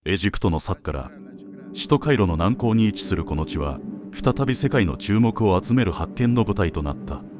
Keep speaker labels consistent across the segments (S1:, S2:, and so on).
S1: エジプトのサッカラ、首都カイロの南郊に位置するこの地は再び世界の注目を集める発見の舞台となった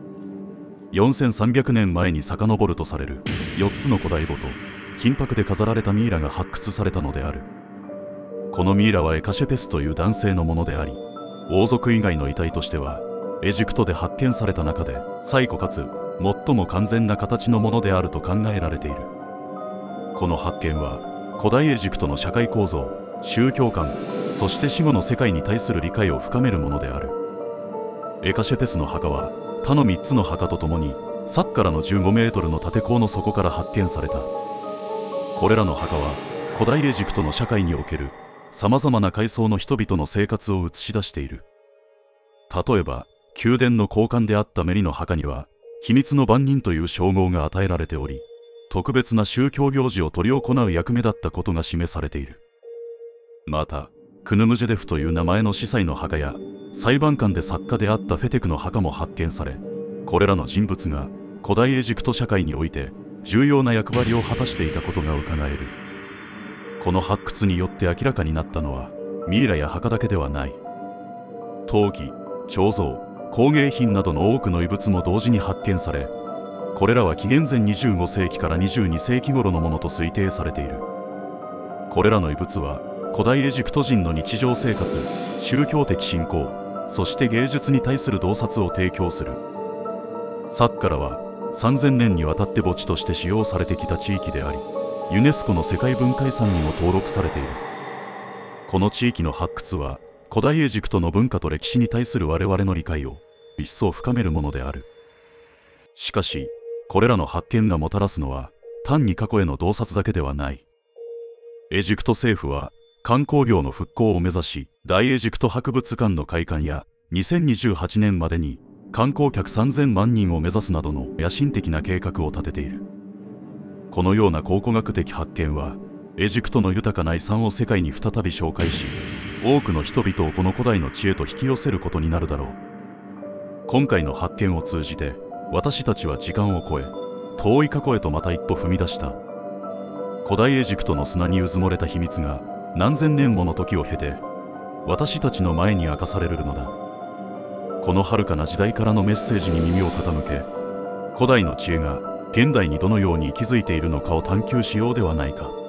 S1: 。4300年前に遡るとされる4つの古代墓と金箔で飾られたミイラが発掘されたのである。このミイラはエカシェペスという男性のものであり、王族以外の遺体としてはエジプトで発見された中で最古かつ最も完全な形のものであると考えられている。この発見は古代エジプトの社会構造、宗教観、そして死後の世界に対する理解を深めるものである。エカシェペスの墓は他の3つの墓とともにサッカラの15メートルの縦坑の底から発見された。これらの墓は古代エジプトの社会におけるさまざまな階層の人々の生活を映し出している。例えば宮殿の高官であったメリの墓には秘密の番人という称号が与えられており、特別な宗教行事を執り行う役目だったことが示されている。またクヌムジェデフという名前の司祭の墓や裁判官で作家であったフェテクの墓も発見され、これらの人物が古代エジプト社会において重要な役割を果たしていたことがうかがえる。この発掘によって明らかになったのはミイラや墓だけではない。陶器、彫像、工芸品などの多くの遺物も同時に発見され、これらは紀元前25世紀から22世紀頃のものと推定されている。これらの遺物は古代エジプト人の日常生活、宗教的信仰、そして芸術に対する洞察を提供する。サッカラは3000年にわたって墓地として使用されてきた地域であり、ユネスコの世界文化遺産にも登録されている。この地域の発掘は古代エジプトの文化と歴史に対する我々の理解を一層深めるものである。しかしこれらの発見がもたらすのは単に過去への洞察だけではない。エジプト政府は観光業の復興を目指し、大エジプト博物館の開館や2028年までに観光客3000万人を目指すなどの野心的な計画を立てている。このような考古学的発見はエジプトの豊かな遺産を世界に再び紹介し、多くの人々をこの古代の知恵と引き寄せることになるだろう。今回の発見を通じて私たちは時間を超え、遠い過去へとまた一歩踏み出した。古代エジプトの砂にうずもれた秘密が何千年もの時を経て私たちの前に明かされるのだ。この遥かな時代からのメッセージに耳を傾け、古代の知恵が現代にどのように息づいているのかを探求しようではないか。